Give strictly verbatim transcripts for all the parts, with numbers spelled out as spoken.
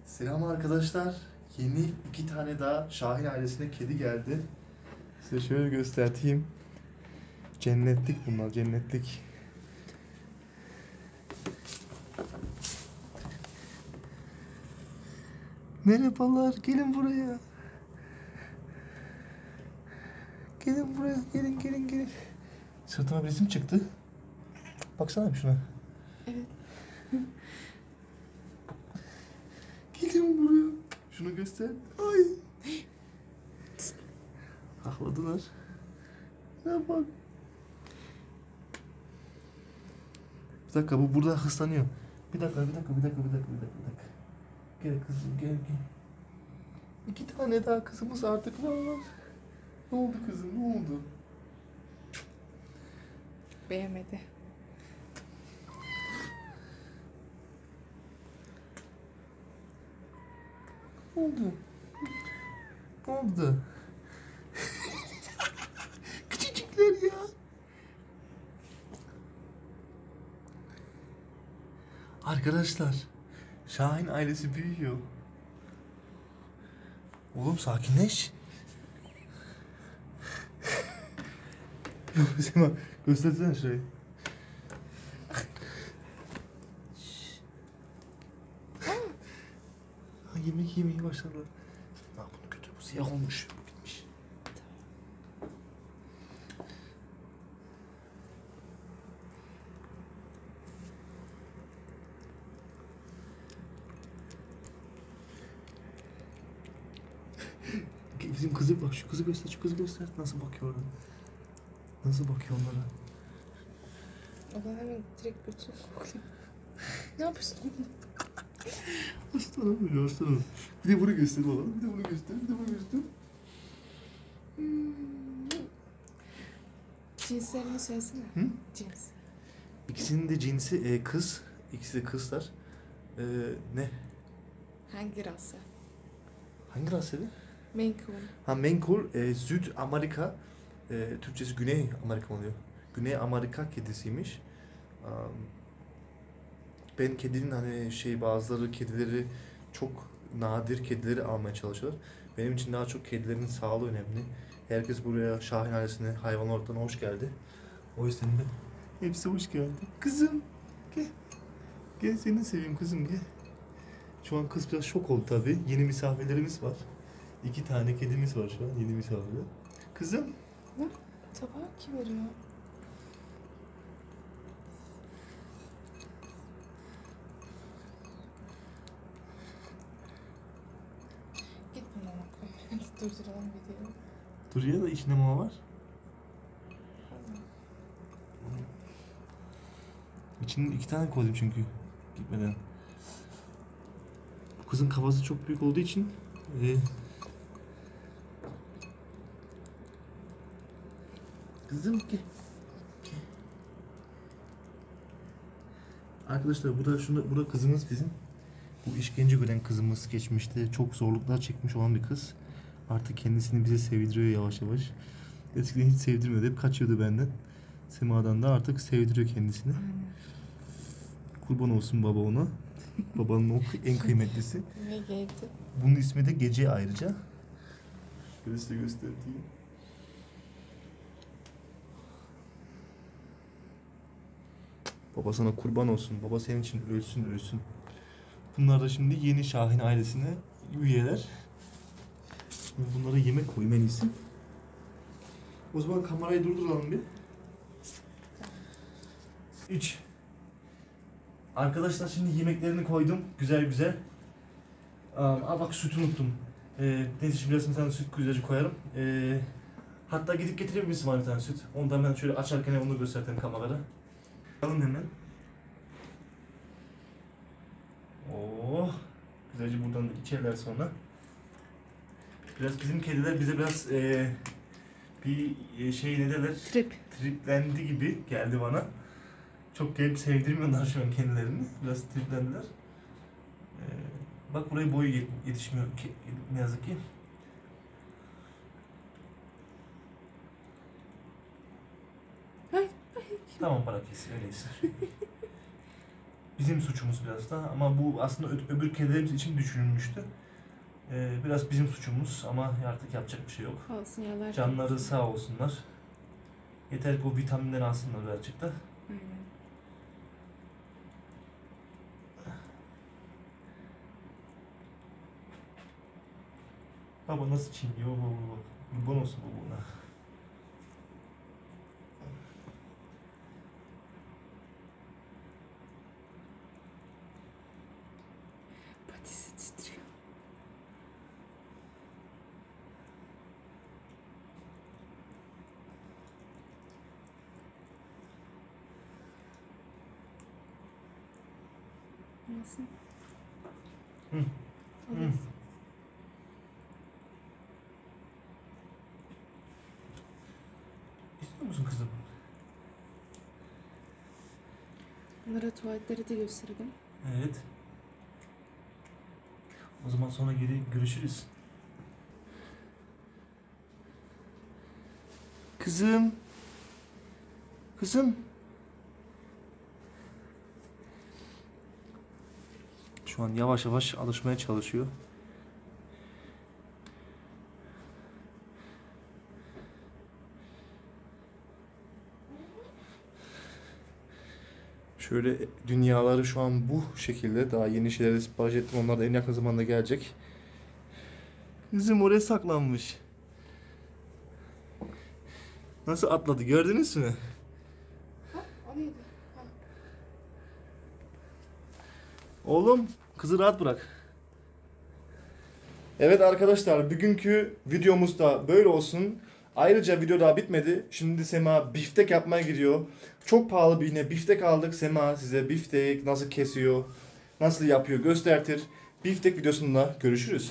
Selam arkadaşlar. Yeni iki tane daha Şahin ailesine kedi geldi. Size şöyle göstereyim. Cennetlik bunlar, cennetlik. Merhabalar, gelin buraya. Gelin buraya, gelin gelin gelin. Sırtıma bir resim çıktı. Baksana bir şuna. Evet. Gelin buraya. Şunu göster. Ay. Ahladılar. Ya bak. Bir dakika, bu burada hıslanıyor. Bir dakika, bir dakika, bir dakika, bir dakika, bir dakika, bir dakika. Gel kızım, gel gel. İki tane daha kızımız artık var. Ne oldu kızım, ne oldu? Beğenmedi. Ne oldu? Ne oldu? Küçücükler ya. Arkadaşlar, Şahin ailesi büyüyor. Oğlum sakinleş. Sema, göstersene şurayı. Ha, yemek yemeye başladılar. Ya bunu götür, bu siyah olmuş. Bitmiş. Bizim kızı bak, şu kızı göster, şu kızı göster. Nasıl bakıyor oradan? Nasıl bakıyor onlara? O da hemen direkt götürüp kokluyor. Ne yapıyorsun oğlum? Aslanım böyle, aslanım. Bir de bunu göster bana. Bir de bunu göster, bir de bunu göster. Cinslerini söylesene. Hı? Cins. İkisinin de cinsi e, kız. İkisi de kızlar. E, ne? Hangi rası? Hangi rasıydı? Maine Coon. Ha, Maine Coon, e, Süd Amerika. E, Türkçesi Güney Amerika oluyor. Güney Amerika kedisiymiş. Um, ben kedinin hani şey, bazıları kedileri çok nadir kedileri almaya çalışıyorlar. Benim için daha çok kedilerin sağlığı önemli. Herkes buraya, Şahin ailesine, hayvan ortamına hoş geldi. O yüzden de hepsi hoş geldi. Kızım gel. Gel, seni seveyim kızım, gel. Şu an kız biraz şok oldu tabii. Yeni misafirlerimiz var. İki tane kedimiz var şu an, yeni misafirler. Kızım. Ne? Tabağı kim veriyor? Git bunu koy. Durduralım videoyu. Dur ya, da içinde mama var. İçinde iki tane koydum çünkü gitmeden. Bu kızın kafası çok büyük olduğu için e... Kızım gel. Gel. Arkadaşlar bu da şunu, bu da kızımız bizim. Bu işkence gören kızımız, geçmişte çok zorluklar çekmiş olan bir kız. Artık kendisini bize sevdiriyor yavaş yavaş. Eskiden hiç sevdirmiyordu, hep kaçıyordu benden. Sema'dan da artık sevdiriyor kendisini. Kurban olsun baba ona. Babanın o en kıymetlisi. Ne geldi? Bunun ismi de Gece ayrıca. Şöyle size göstereyim. Baba sana kurban olsun. Baba senin için ölsün ölsün. Bunlar da şimdi yeni Şahin ailesine üyeler. Bunlara yemek koyayım en iyisi. O zaman kamerayı durduralım bir. Üç. Arkadaşlar şimdi yemeklerini koydum. Güzel güzel. Aa bak, sütü unuttum. Ee, neyse şimdi biraz bir tane süt güzelce koyarım. Ee, hatta gidip getirebilir misin bana bir tane süt? Onu da ben şöyle açarken onu göstereyim kamerada. Alın hemen. Oh, güzelce buradan da içerler sonra. Biraz bizim kediler bize biraz ee, bir e, şey ne derler? Trip. Triplendi gibi geldi bana. Çok gelip sevdirmiyorlar şu an kendilerini. Biraz triplendiler. Ee, bak buraya boyu yet- yetişmiyor ki, ne yazık ki. Ay, Tamam, bırak kesin öyleyse. bizim suçumuz biraz da ama bu aslında ö- öbür kedilerimiz için düşünülmüştü. Ee, biraz bizim suçumuz ama artık yapacak bir şey yok. Olsun yalar. Canları sağ olsunlar. Yeter ki o vitaminden alsınlar birazcık da. Aynen. Baba nasıl çiğniyor baba baba. Kurban olsun babana. Patisi titriyor. Nasıl? Hı. O Hı. nasıl? İstiyor musun kızım? Bunlara tuvaletleri de gösterdim. Evet. O zaman sonra geri görüşürüz. Kızım. Kızım. Şu an yavaş yavaş alışmaya çalışıyor. Şöyle dünyaları şu an bu şekilde. Daha yeni şeyleri sipariş ettim. Onlar da en yakın zamanda gelecek. Kızım oraya saklanmış. Nasıl atladı gördünüz mü? Ha, o neydi? Ha. Oğlum kızı rahat bırak. Evet arkadaşlar bugünkü videomuz da böyle olsun. Ayrıca video daha bitmedi. Şimdi Sema biftek yapmaya gidiyor. Çok pahalı bir yine biftek aldık. Sema size biftek nasıl kesiyor, nasıl yapıyor göstertir. Biftek videosunda görüşürüz.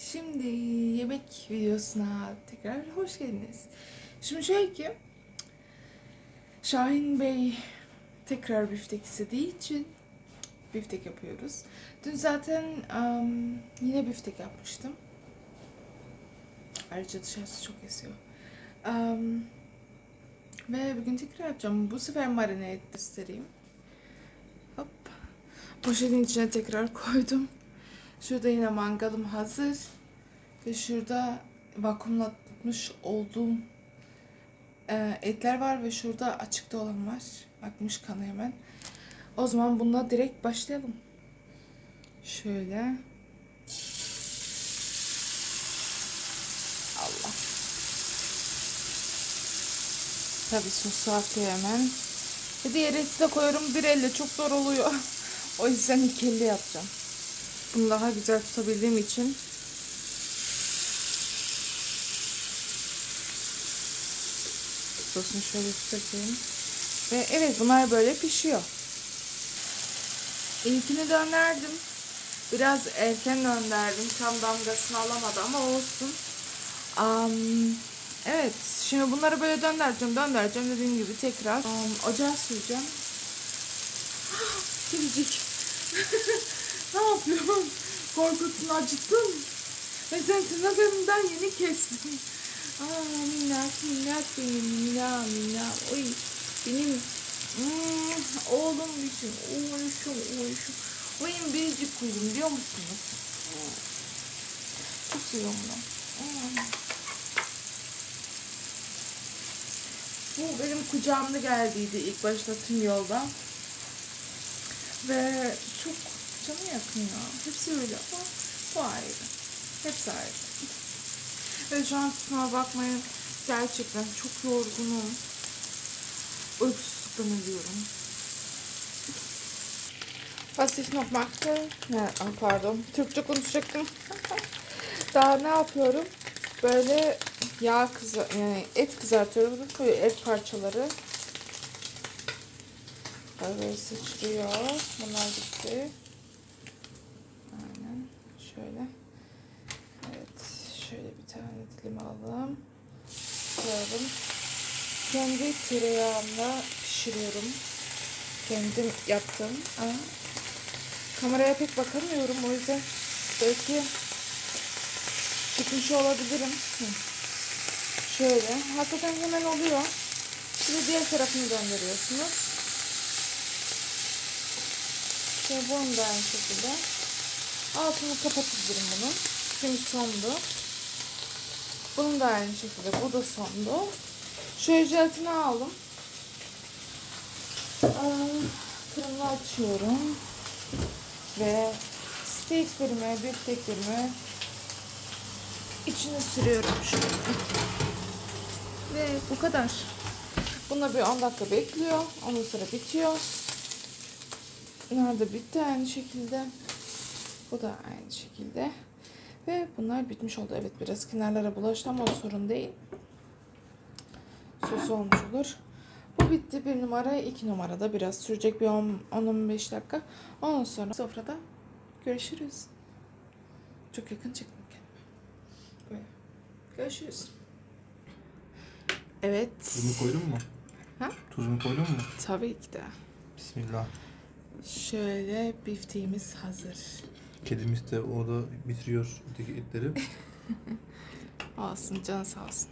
Şimdi yemek videosuna tekrar hoş geldiniz. Şimdi şöyle ki Şahin Bey tekrar biftek istediği için biftek yapıyoruz. Dün zaten um, yine biftek yapmıştım. Ayrıca dışarısı çok esiyor. Um, ve bugün tekrar yapacağım. Bu sefer marine et göstereyim. Hop. Poşetin içine tekrar koydum. Şurada yine mangalım hazır. Ve şurada vakumlatmış olduğum e, etler var ve şurada açıkta olan var. Akmış kanı hemen. O zaman bununla direkt başlayalım. Şöyle. Allah. Tabii sosu atıyor hemen. Ve diğer eti de koyuyorum. Bir elle çok zor oluyor. O yüzden iki elle yapacağım. Bunu daha güzel tutabildiğim için sosunu şöyle tutayım. Ve evet, bunlar böyle pişiyor. İlkini döndürdüm. Biraz erken döndürdüm. Tam damgasını alamadı ama olsun. Um, evet. Şimdi bunları böyle döndüreceğim. Döndüreceğim dediğim gibi tekrar um, ocağa süreceğim. Gelecek. Ne yapıyorum? Korkuttun, acıttın. Ve sen tırnaklarımdan yeni kestin. Aa, minnak minnak benim minnak minnak. Oy benim hmm, oğlum için oğluşum oğluşum. Oyun biricik kuzum biliyor musunuz? Hmm. Çok seviyorum bunu. Hmm. Bu benim kucağımda geldiydi ilk başta tüm yolda. Ve çok canı yakın ya. Hepsi öyle ama bu ayrı. Hepsi ayrı. Ve şu an kusura bakmayın. Gerçekten çok yorgunum. Uykusuzluktan ölüyorum. Was ich noch mache? Ne, pardon. Türkçe konuşacaktım. Daha ne yapıyorum? Böyle yağ kızar, yani et kızartıyorum. Böyle et parçaları. Böyle sıçrıyor. Bunlar gitti. Aynen. Şöyle. Evet. Şöyle bir tane dilim alalım. Koyalım. Kendi tereyağımla pişiriyorum. Kendim yaptım. Ama kameraya pek bakamıyorum. O yüzden belki çıkmış olabilirim. Hı. Şöyle. Hakikaten hemen oluyor. Şimdi diğer tarafını döndürüyorsunuz. Şöyle bunu da aynı şekilde. Altını kapatabilirim bunun. Şimdi sondu. Bunun da aynı şekilde. Bu da sondu. Şöyle jelatini aldım. Fırını açıyorum. Ve steaklerimi, bifteklerimi içine sürüyorum şöyle. Ve bu kadar. Buna bir on dakika bekliyor. Ondan sonra bitiyor. Bunlar da bitti aynı şekilde. Bu da aynı şekilde. Ve bunlar bitmiş oldu. Evet, biraz kenarlara bulaştı ama o sorun değil. Sos olmuş olur. Bu bitti. Bir numara, iki numarada biraz sürecek bir on on beş dakika. Ondan sonra sofrada görüşürüz. Çok yakın çektim kendime. Böyle. Görüşürüz. Evet. Tuzunu koydun mu? Ha? Tuzunu koydun mu? Tabii ki de. Bismillah. Şöyle bifteğimiz hazır. Kedimiz de orada bitiriyor öteki etleri. Olsun, canı sağ olsun.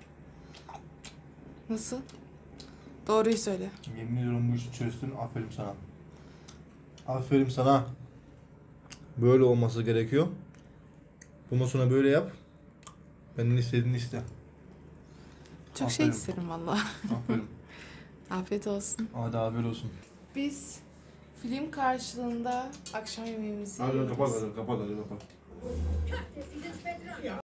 Nasıl? Doğruyu söyle. Yemin ediyorum bu işi çözdün. Aferin sana. Aferin sana. Böyle olması gerekiyor. Bundan sonra böyle yap. Benden istediğini iste. Çok Aferin. şey isterim valla. Aferin. Afiyet olsun. Hadi haber olsun. Biz film karşılığında akşam yemeğimizi Hadi yiyoruz. kapat hadi kapat hadi kapat.